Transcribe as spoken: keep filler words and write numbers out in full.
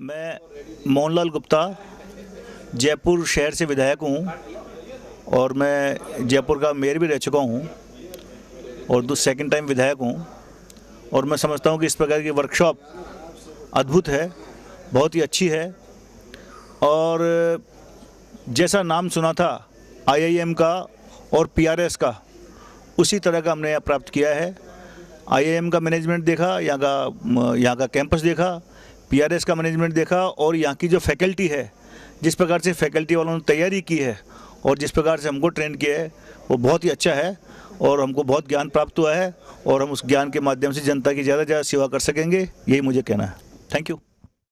मैं मोहनलाल गुप्ता जयपुर शहर से विधायक हूँ और मैं जयपुर का मेयर भी रह चुका हूँ और दो सेकंड टाइम विधायक हूँ। और मैं समझता हूँ कि इस प्रकार की वर्कशॉप अद्भुत है, बहुत ही अच्छी है। और जैसा नाम सुना था आई आई एम का और पी आर एस का, उसी तरह का हमने यहाँ प्राप्त किया है। आई आई एम का मैनेजमेंट देखा, यहाँ का यहाँ का कैंपस देखा, पी आर एस का मैनेजमेंट देखा और यहाँ की जो फैकल्टी है, जिस प्रकार से फैकल्टी वालों ने तैयारी की है और जिस प्रकार से हमको ट्रेन किया है, वो बहुत ही अच्छा है और हमको बहुत ज्ञान प्राप्त हुआ है और हम उस ज्ञान के माध्यम से जनता की ज़्यादा से ज़्यादा सेवा कर सकेंगे, यही मुझे कहना है। Thank you.